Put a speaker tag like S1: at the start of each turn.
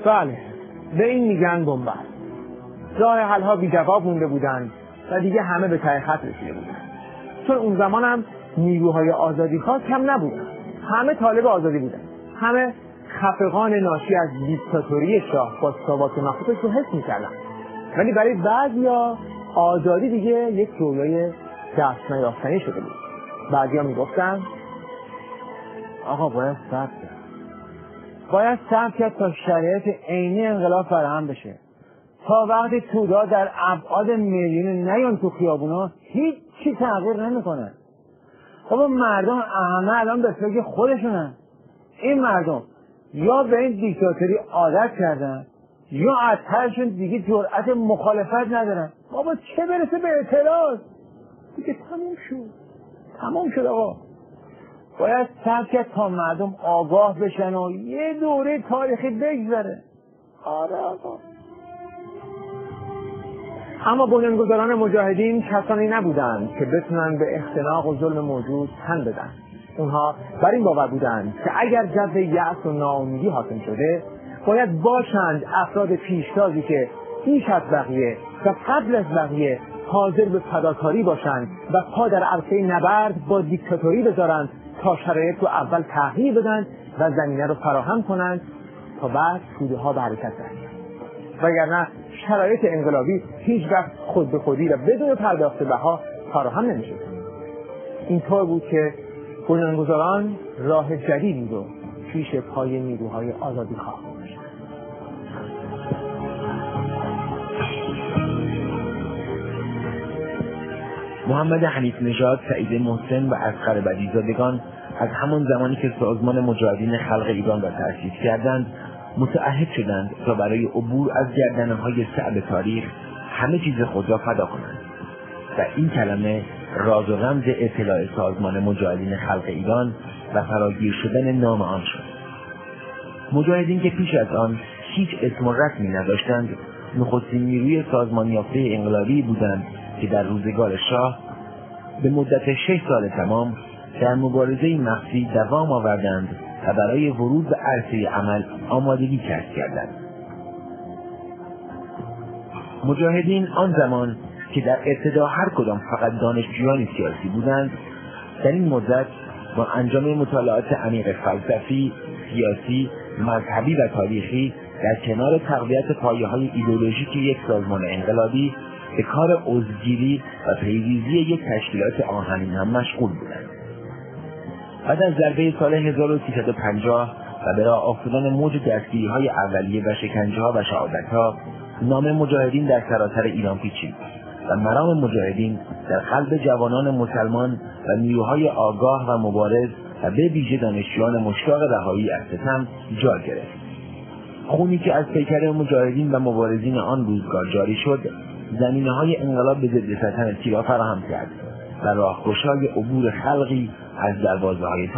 S1: بله، به این میگن بنبست. راه حل‌ها بی جواب مونده بودند و دیگه همه به ته خط رسیده بودند. چون اون زمان هم نیروهای آزادیخواه کم نبودن. همه طالب آزادی بودن. همه خفقان ناشی از دیکتاتوری شاه با ثبات مخوفش رو حس می‌کردن. ولی برای بعضیا آزادی دیگه یک رویای دست نیافتنی شده بود. بعضیا میگفتن آقا باید صبر کرد. باید صبر کرد تا شرایط عینی انقلاب فراهم بشه. تا وقتی تودا در ابعاد میلیون نیان تو خیابونا هیچ چی تغییر نمیکنه. بابا مردم همه الان به فکر خودشونن. این مردم یا به این دیکتاتوری عادت کردن یا از ترشون دیگه جرأت مخالفت ندارن. بابا چه برسه به اعتراض؟ دیگه تموم شد آقا. باید صبر کرد تا مردم آگاه بشن و یه دوره تاریخی بگذره. آره آقا. اما بنیانگذاران مجاهدین کسانی نبودند که بتونن به اختناق و ظلم موجود تن بدن. اونها بر این باور بودند که اگر جو یأس و ناامیدی حاکم شده باید باشند افراد پیشتازی که بیش از بقیه و قبل از بقیه حاضر به فداکاری باشند و پا در عرصه نبرد با دیکتاتوری بذارند تا شرایط رو اول تغییر بدن و زمینه رو فراهم کنند تا بعد توده ها به حرکت درآیند. وگرنه شرایط انقلابی هیچ وقت خود به خودی و بدون پرداخت بها فراهم نمیشه. اینطور بود که بنیانگذاران راه جدیدی رو پیش پای نیروهای آزادیخواه گذاشتند.
S2: محمد حنیف نژاد، سعید محسن و اصغر بدیع‌زادگان از همان زمانی که سازمان مجاهدین خلق ایران را تأسیس کردند متعهد شدند تا برای عبور از گردنه‌های صعب تاریخ همه چیز خود را فدا کنند و این کلمه راز و رمز اطلاع سازمان مجاهدین خلق ایران و فراگیر شدن نام آن شد. مجاهدین که پیش از آن هیچ اسم و رسمی نداشتند نخستین نیروی سازمان یافته انقلابی بودند که در روزگار شاه به مدت 6 سال تمام در مبارزه مخفی دوام آوردند و برای ورود به عرصه عمل آمادگی کسب کردند. مجاهدین آن زمان که در ابتدا هر کدام فقط دانشجویان سیاسی بودند، در این مدت با انجام مطالعات عمیق فلسفی، سیاسی، مذهبی و تاریخی در کنار تقویت پایه‌های ایدئولوژیک یک سازمان انقلابی به کار عضوگیری و پیریزی یک تشکیلات آهنین هم مشغول بودند. بعد از ضربه سال 1350 و به راه افتادن موج دستگیری‌های اولیه و شکنجه‌ها و شهادت‌ها، نام مجاهدین در سراسر ایران پیچید و مرام مجاهدین در قلب جوانان مسلمان و نیروهای آگاه و مبارز و به ویژه دانشجویان مشتاق رهایی از ستم جا گرفت. خونی که از پیکر مجاهدین و مبارزین آن روزگار جاری شد، زمینه‌های انقلاب به ضد سلطنت را فراهم کرد و راهگشای عبور خلقی از دروازه‌های